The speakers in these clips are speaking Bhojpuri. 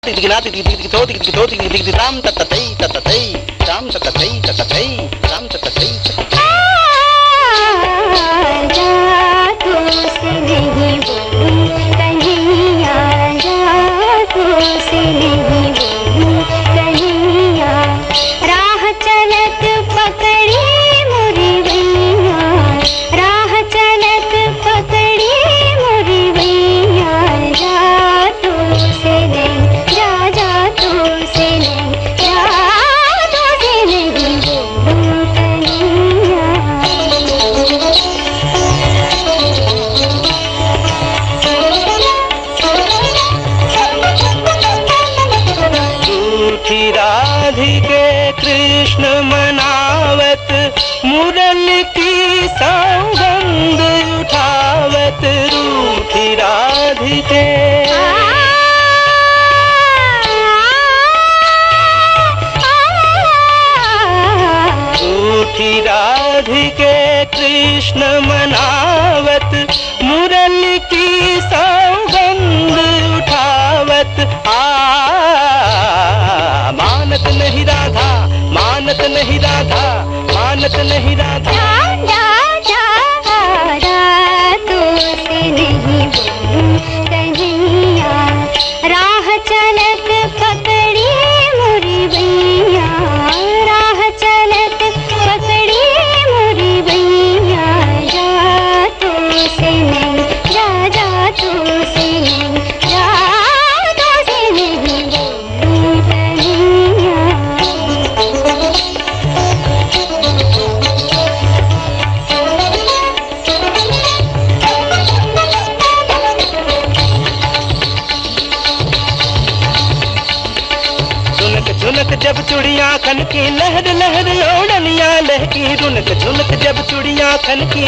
दिगना दिगदिग तो दिगदिग राम तततै तततै राम तततै तततै राम तततै जा तू से नहीं बोलूं कन्हैया जा तू से नहीं बोलूं कन्हैया राह चलत पकड़ी मुरी भैया राह चलत पकड़ी मुरी भैया जा तू से नहीं जा तू से नहीं जा तू से नहीं बोलूं कन्हैया राधिके कृष्ण मनावत मुरली की सौगंध उठावत रूठी राधिके रूठी राधिके कृष्ण मनावत मुरली की सौगंध उठावत मानत नहीं राधा मानत नहीं राधा मानत नहीं राधा तू से नहीं बोलूं कन्हैया राह चलत पकड़ी मुरी भैया राह चलत पकड़ी मुरी भैया जा तू से नहीं जा तू से नहीं जा तू से नहीं बोलूं कन्हैया झुनक जब चुड़िया खनकी लहर लहर ओढ़निया लहकी रुनक झुनक जब चुड़िया खनकी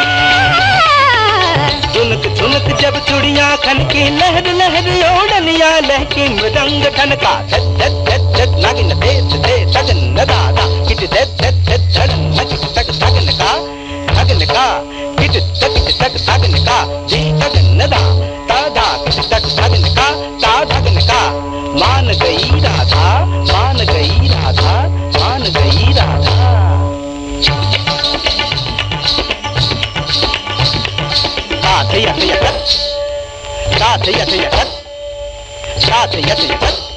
झुनक झुनक जब चुड़िया खनकी लहर लहर ओढ़निया लहकी मृदंग ठनका धत धत धत धत नागिन दे दे तगन दादा किट दे दे दे धड़न नगिन तग तगन का किट तग तग तगन का जी तगन दा तादा किट तग तगन का ता तगन का मान गई राधा मान गई राधा मान गई राधा साथ यत यत साथ यत यत साथ यत यत